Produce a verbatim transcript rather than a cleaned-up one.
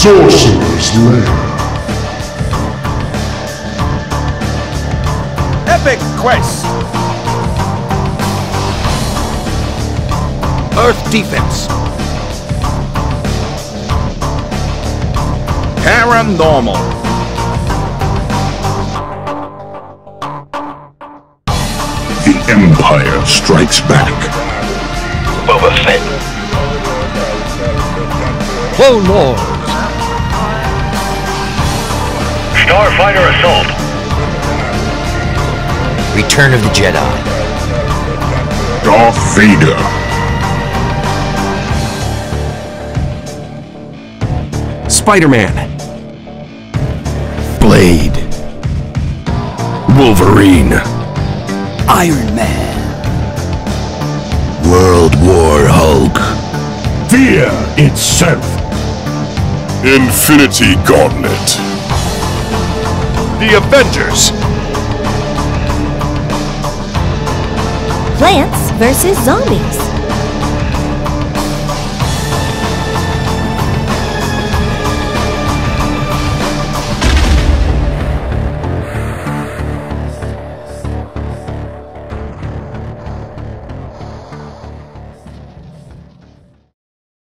Sorcerer's Lair. Epic Quest! Earth Defense. Paranormal. The Empire Strikes Back. Boba Fett. Clone Wars. Starfighter Assault. Return of the Jedi. Darth Vader. Spider-Man. Blade. Wolverine. Iron Man. World War Hulk. Fear itself. Infinity Gauntlet. The Avengers. Plants versus Zombies.